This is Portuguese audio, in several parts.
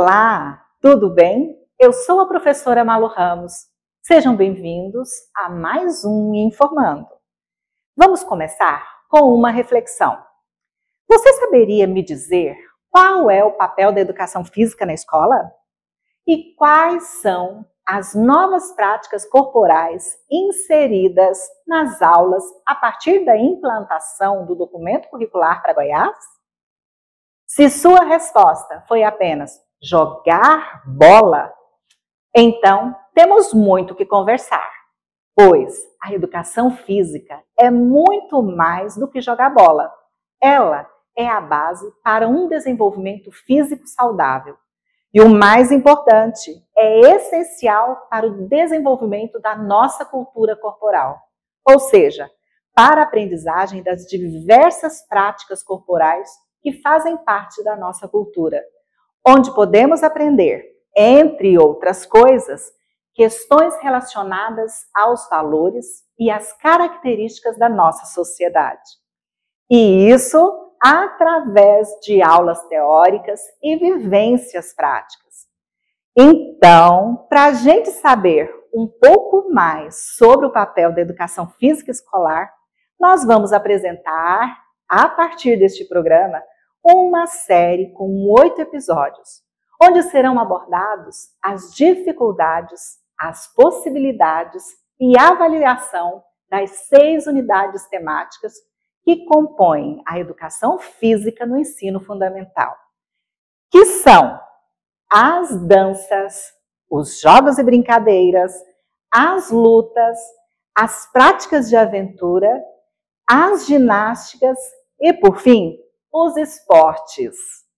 Olá, tudo bem? Eu sou a professora Malu Ramos. Sejam bem-vindos a mais um Informando. Vamos começar com uma reflexão. Você saberia me dizer qual é o papel da educação física na escola? E quais são as novas práticas corporais inseridas nas aulas a partir da implantação do documento curricular para Goiás? Se sua resposta foi apenas jogar bola, então temos muito que conversar, pois a educação física é muito mais do que jogar bola. Ela é a base para um desenvolvimento físico saudável. E o mais importante, é essencial para o desenvolvimento da nossa cultura corporal, ou seja, para a aprendizagem das diversas práticas corporais que fazem parte da nossa cultura, onde podemos aprender, entre outras coisas, questões relacionadas aos valores e às características da nossa sociedade. E isso através de aulas teóricas e vivências práticas. Então, para a gente saber um pouco mais sobre o papel da educação física escolar, nós vamos apresentar, a partir deste programa, uma série com 8 episódios, onde serão abordados as dificuldades, as possibilidades e a avaliação das 6 unidades temáticas que compõem a educação física no ensino fundamental, que são as danças, os jogos e brincadeiras, as lutas, as práticas de aventura, as ginásticas e, por fim, os esportes.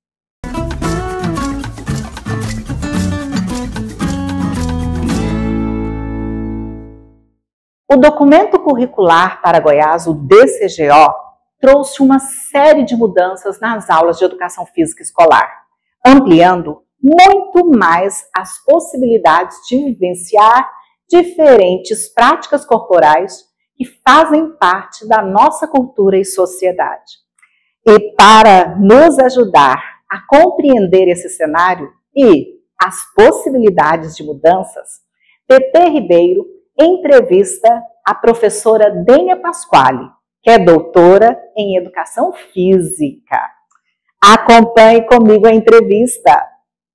O documento curricular para Goiás, o DCGO, trouxe uma série de mudanças nas aulas de educação física escolar, ampliando muito mais as possibilidades de vivenciar diferentes práticas corporais que fazem parte da nossa cultura e sociedade. E para nos ajudar a compreender esse cenário e as possibilidades de mudanças, TT Ribeiro entrevista a professora Dênia Pasquale, que é doutora em Educação Física. Acompanhe comigo a entrevista.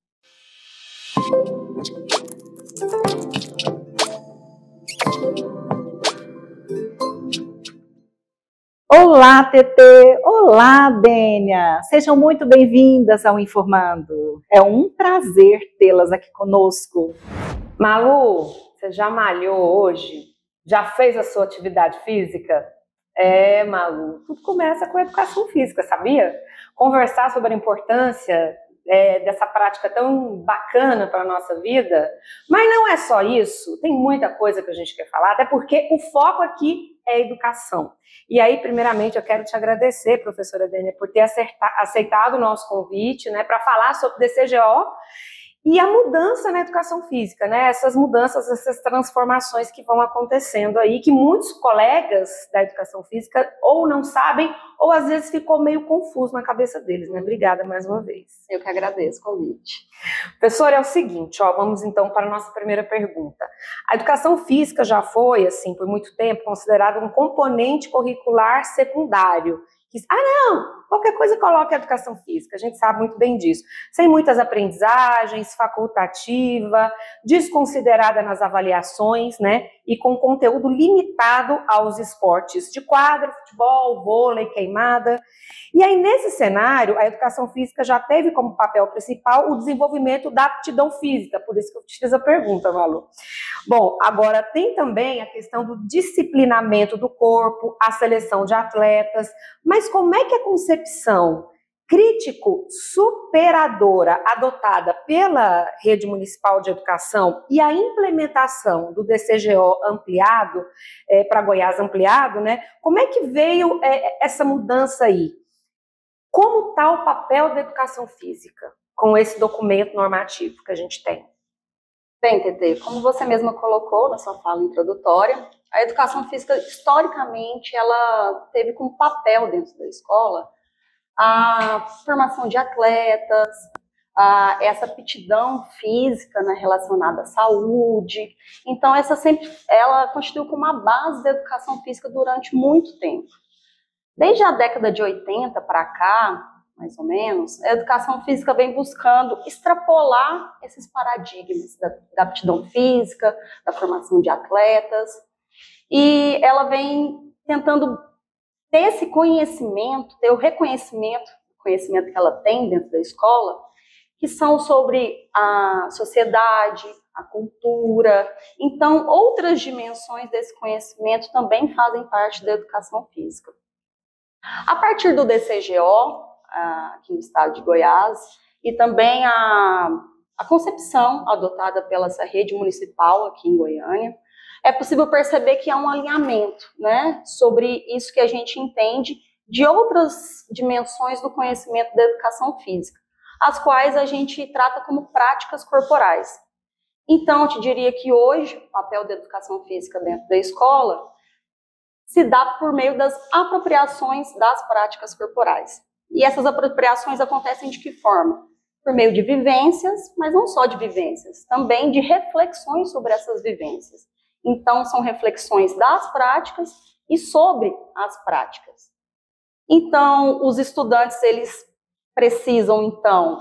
Olá, TT! Olá, Dênia! Sejam muito bem-vindas ao Informando. É um prazer tê-las aqui conosco. Malu, você já malhou hoje? Já fez a sua atividade física? Malu, tudo começa com a educação física, sabia? Conversar sobre a importância dessa prática tão bacana para a nossa vida, mas não é só isso, tem muita coisa que a gente quer falar, até porque o foco aqui é a educação. E aí, primeiramente, eu quero te agradecer, professora Dênia, por ter aceitado o nosso convite, né, para falar sobre o DCGO e a mudança na educação física, né? Essas mudanças, essas transformações que vão acontecendo aí, que muitos colegas da educação física ou não sabem, ou às vezes ficou meio confuso na cabeça deles, né? Obrigada mais uma vez. Eu que agradeço o convite. Professora, é o seguinte, vamos então para a nossa primeira pergunta. A educação física já foi, assim, por muito tempo, considerada um componente curricular secundário. Não, qualquer coisa coloca a educação física, a gente sabe muito bem disso. Sem muitas aprendizagens, facultativa, desconsiderada nas avaliações, né? E com conteúdo limitado aos esportes de quadra, futebol, vôlei, queimada. E aí, nesse cenário, a educação física já teve como papel principal o desenvolvimento da aptidão física, por isso que eu te fiz a pergunta, Malu. Bom, agora tem também a questão do disciplinamento do corpo, a seleção de atletas, mas como é que a concepção crítico-superadora adotada pela Rede Municipal de Educação e a implementação do DCGO ampliado, para Goiás ampliado, né? Como é que veio essa mudança aí? Como está o papel da educação física com esse documento normativo que a gente tem? Bem, TT, como você mesma colocou na sua fala introdutória, a educação física, historicamente, ela teve como papel dentro da escola a formação de atletas, essa aptidão física, né, relacionada à saúde. Então, ela constituiu como uma base da educação física durante muito tempo. Desde a década de 80 para cá, mais ou menos, a educação física vem buscando extrapolar esses paradigmas da aptidão física, da formação de atletas, e ela vem tentando ter esse conhecimento, ter o reconhecimento, o conhecimento que ela tem dentro da escola, que são sobre a sociedade, a cultura. Então, outras dimensões desse conhecimento também fazem parte da educação física. A partir do DCGO, aqui no estado de Goiás, e também a concepção adotada pela essa rede municipal aqui em Goiânia, é possível perceber que há um alinhamento, né, sobre isso que a gente entende de outras dimensões do conhecimento da educação física, as quais a gente trata como práticas corporais. Então, eu te diria que hoje, o papel da educação física dentro da escola se dá por meio das apropriações das práticas corporais. E essas apropriações acontecem de que forma? Por meio de vivências, mas não só de vivências, também de reflexões sobre essas vivências. Então, são reflexões das práticas e sobre as práticas. Então, os estudantes, eles precisam, então,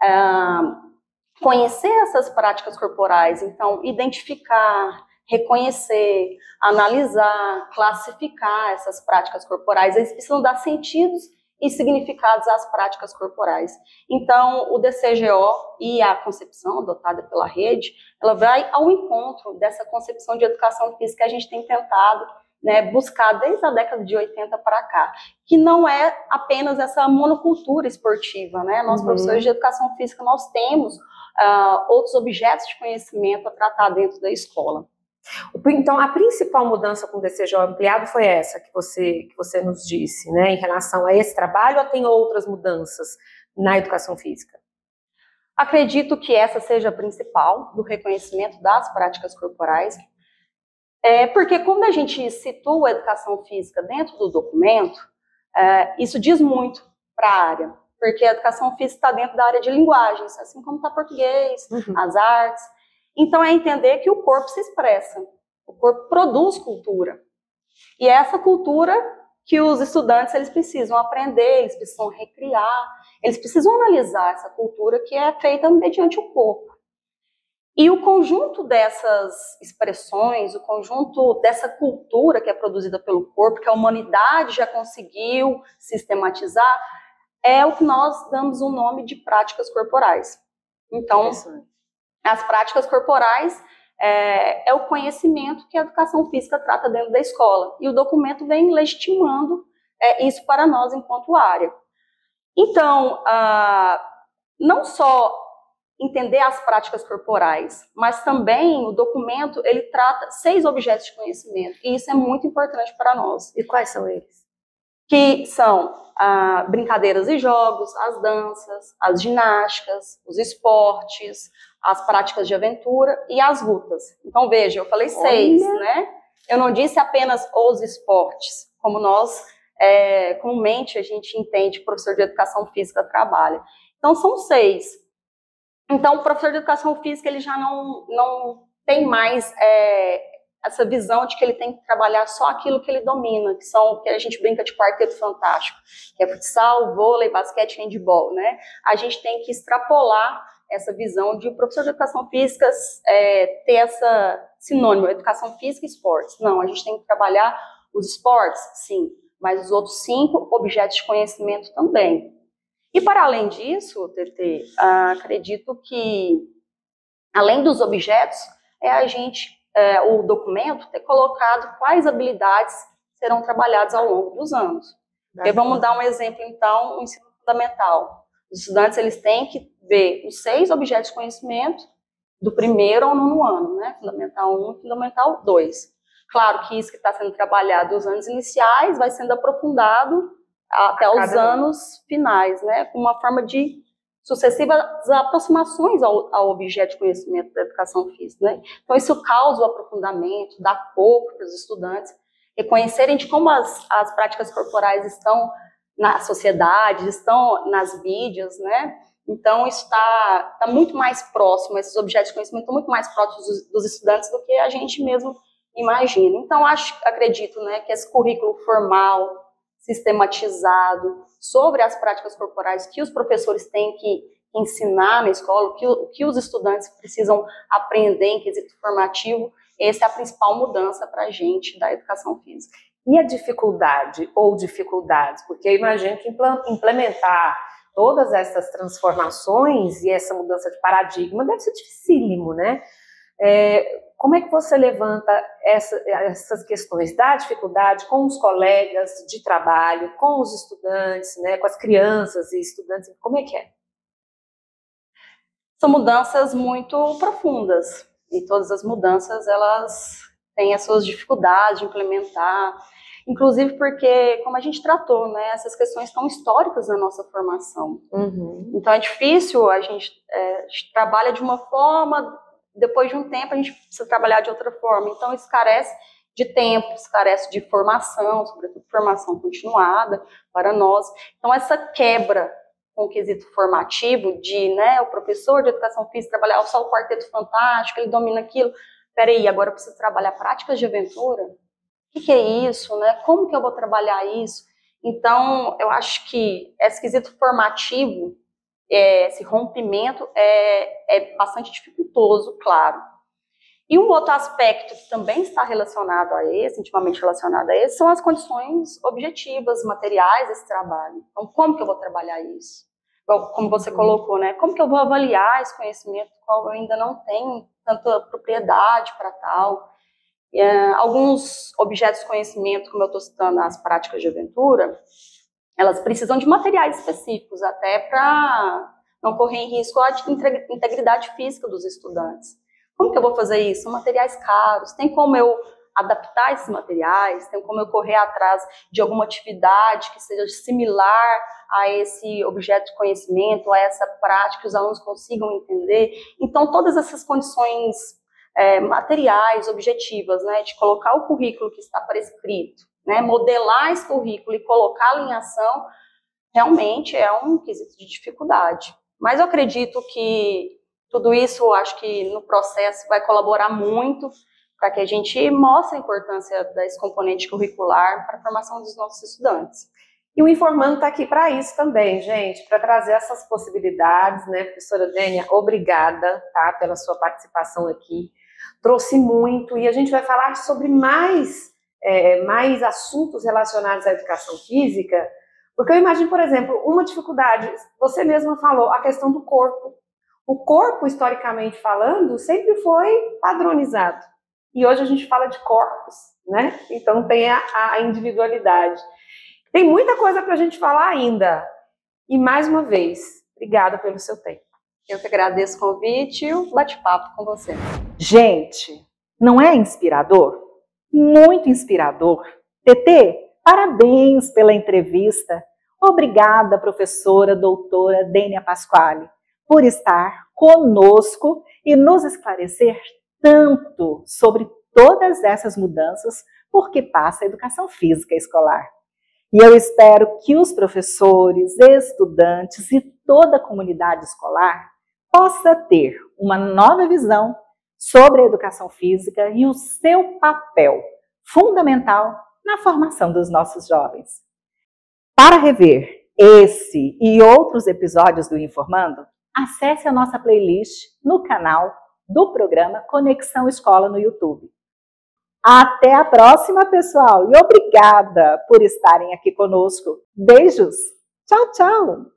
conhecer essas práticas corporais, então, identificar, reconhecer, analisar, classificar essas práticas corporais. Eles precisam dar sentidos e significados às práticas corporais. Então, o DCGO e a concepção adotada pela rede, ela vai ao encontro dessa concepção de educação física que a gente tem tentado, né, buscar desde a década de 80 para cá, que não é apenas essa monocultura esportiva, né? Nós, professores de educação física, nós temos outros objetos de conhecimento a tratar dentro da escola. Então, a principal mudança com o DCGO ampliado foi essa que você nos disse, né, em relação a esse trabalho, ou tem outras mudanças na educação física? Acredito que essa seja a principal, do reconhecimento das práticas corporais, porque quando a gente situa a educação física dentro do documento, isso diz muito para a área, porque a educação física está dentro da área de linguagens, assim como está português, as artes. Então, é entender que o corpo se expressa, o corpo produz cultura. E é essa cultura que os estudantes eles precisam aprender, eles precisam recriar, eles precisam analisar essa cultura que é feita mediante o corpo. E o conjunto dessas expressões, o conjunto dessa cultura que é produzida pelo corpo, que a humanidade já conseguiu sistematizar, é o que nós damos o nome de práticas corporais. Então, as práticas corporais é o conhecimento que a educação física trata dentro da escola. E o documento vem legitimando isso para nós enquanto área. Então, não só entender as práticas corporais, mas também o documento ele trata 6 objetos de conhecimento. E isso é muito importante para nós. E quais são eles? Que são brincadeiras e jogos, as danças, as ginásticas, os esportes, as práticas de aventura e as lutas. Então, veja, eu falei 6, né? Eu não disse apenas os esportes, como nós, comumente, a gente entende que o professor de educação física trabalha. Então, são 6. Então, o professor de educação física, ele já não tem mais essa visão de que ele tem que trabalhar só aquilo que ele domina, que a gente brinca de quarteto fantástico, que é futsal, vôlei, basquete, handebol, né? A gente tem que extrapolar essa visão de o professor de educação física ter essa sinônimo, educação física e esportes. Não, a gente tem que trabalhar os esportes, sim, mas os outros 5 objetos de conhecimento também. E para além disso, TT, acredito que, além dos objetos, o documento ter colocado quais habilidades serão trabalhadas ao longo dos anos. E vamos dar um exemplo, então, o ensino fundamental. Os estudantes eles têm que ver os 6 objetos de conhecimento do 1º ao 9º ano, né? Fundamental 1 e Fundamental 2. Claro que isso que está sendo trabalhado nos anos iniciais vai sendo aprofundado até os anos finais, né? Com uma forma de sucessivas aproximações ao objeto de conhecimento da educação física, né? Então, isso causa o aprofundamento, dá corpo para os estudantes reconhecerem de como as práticas corporais estão na sociedade, estão nas mídias, né? Então, isso está muito mais próximo, esses objetos de conhecimento estão muito mais próximos dos estudantes do que a gente mesmo imagina. Então, acredito, né, que esse currículo formal, sistematizado, sobre as práticas corporais que os professores têm que ensinar na escola, o que os estudantes precisam aprender em quesito formativo, essa é a principal mudança para a gente da educação física. E a dificuldade ou dificuldades? Porque eu imagino que implementar todas essas transformações e essa mudança de paradigma deve ser dificílimo, né? Como é que você levanta essas questões da dificuldade com os colegas de trabalho, com os estudantes, né, com as crianças e estudantes? Como é que é? São mudanças muito profundas e todas as mudanças elas têm as suas dificuldades de implementar. Inclusive porque, como a gente tratou, né, essas questões estão históricas na nossa formação. Então é difícil, a gente trabalha de uma forma, depois de um tempo a gente precisa trabalhar de outra forma. Então isso carece de tempo, isso carece de formação, sobretudo formação continuada para nós. Então essa quebra com o quesito formativo de, né, o professor de educação física trabalhar só o quarteto fantástico, ele domina aquilo. Peraí, agora eu preciso trabalhar práticas de aventura? O que é isso, né? Como que eu vou trabalhar isso? Então, eu acho que esse quesito formativo, esse rompimento é bastante dificultoso, claro. E um outro aspecto que também está relacionado a esse, intimamente relacionado a esse, são as condições objetivas, materiais desse trabalho. Então, como que eu vou trabalhar isso? Como você colocou, né? Como que eu vou avaliar esse conhecimento qual eu ainda não tenho tanta propriedade para tal? Alguns objetos de conhecimento, como eu estou citando as práticas de aventura, elas precisam de materiais específicos, até para não correr em risco a integridade física dos estudantes. Como que eu vou fazer isso? São materiais caros, tem como eu adaptar esses materiais, tem como eu correr atrás de alguma atividade que seja similar a esse objeto de conhecimento, a essa prática que os alunos consigam entender. Então, todas essas condições materiais, objetivas, né, de colocar o currículo que está prescrito, né, modelar esse currículo e colocá-lo em ação, realmente é um quesito de dificuldade. Mas eu acredito que tudo isso, acho que no processo vai colaborar muito para que a gente mostre a importância desse componente curricular para a formação dos nossos estudantes. E o Informando está aqui para isso também, gente, para trazer essas possibilidades, né? Professora Dênia, obrigada, tá, pela sua participação aqui. Trouxe muito e a gente vai falar sobre mais assuntos relacionados à educação física, porque eu imagino, por exemplo, uma dificuldade, você mesma falou, a questão do corpo. O corpo, historicamente falando, sempre foi padronizado. E hoje a gente fala de corpos, né? Então tem a individualidade. Tem muita coisa para a gente falar ainda. E mais uma vez, obrigada pelo seu tempo. Eu que agradeço o convite e o bate-papo com você. Gente, não é inspirador? Muito inspirador. TT, parabéns pela entrevista. Obrigada, professora doutora Dênia Pasquale, por estar conosco e nos esclarecer tanto sobre todas essas mudanças por que passa a educação física escolar. E eu espero que os professores, estudantes e toda a comunidade escolar possa ter uma nova visão sobre a educação física e o seu papel fundamental na formação dos nossos jovens. Para rever esse e outros episódios do Informando, acesse a nossa playlist no canal do programa Conexão Escola no YouTube. Até a próxima, pessoal, e obrigada por estarem aqui conosco. Beijos! Tchau, tchau!